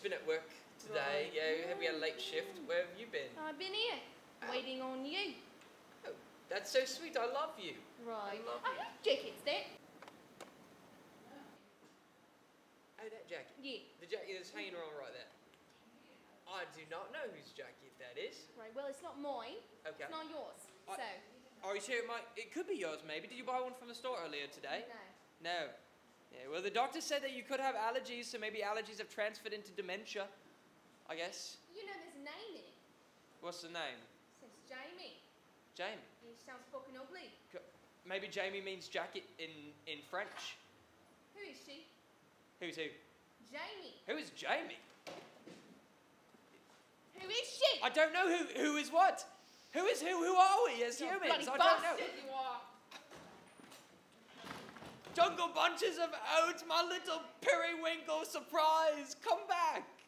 just been at work today. Right. Yeah, we had a late shift. Where have you been? I've been here, waiting on you. Oh, that's so sweet. I love you. Right. I love Oh, you. whose jacket's that? Oh, that jacket. Yeah. The jacket that's hanging around right there. I do not know whose jacket that is. Right, well, it's not mine. Okay. It's not yours. Are you sure it could be yours maybe? Did you buy one from the store earlier today? No. No. Yeah, well, the doctor said that you could have allergies, so maybe allergies have transferred into dementia, I guess. You know there's a name in it. What's the name? It says Jamie. Jamie. It sounds fucking ugly. Maybe Jamie means jacket in French. Who is she? Who's who? Jamie. Who is Jamie? Who is she? I don't know who is what. Who is who? Who are we as You're a humans? bloody I don't know. bastard, you are. Jungle Bunches of Oats, my little periwinkle surprise. Come back.